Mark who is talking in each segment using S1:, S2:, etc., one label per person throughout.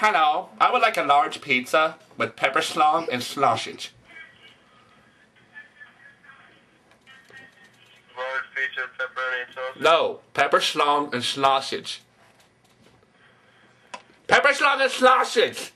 S1: Hello, I would like a large pizza with pepper slong and sausage.
S2: Large pizza, pepperoni and sausage?
S1: No, pepper slong and sausage. Pepper slong and sausage!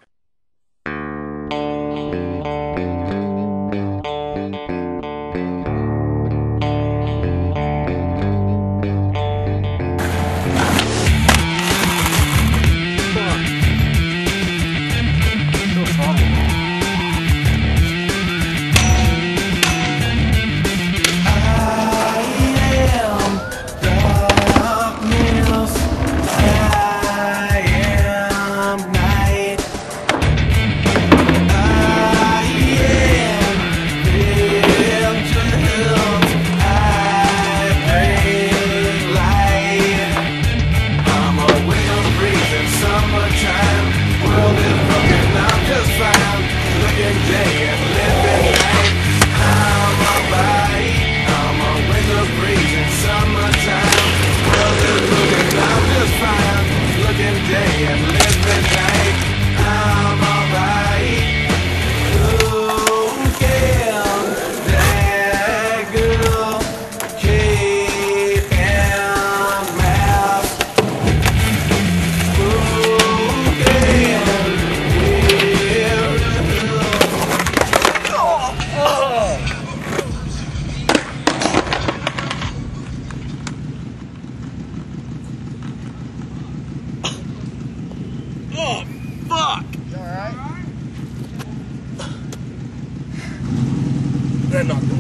S3: Oh, fuck!
S4: You alright?
S3: That knocked